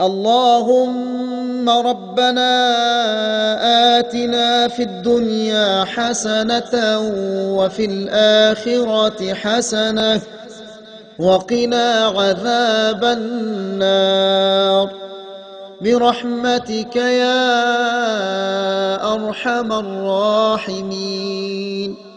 اللهم ربنا آتنا في الدنيا حسنة وفي الآخرة حسنة وقنا عذاب النار برحمتك يا أرحم الراحمين.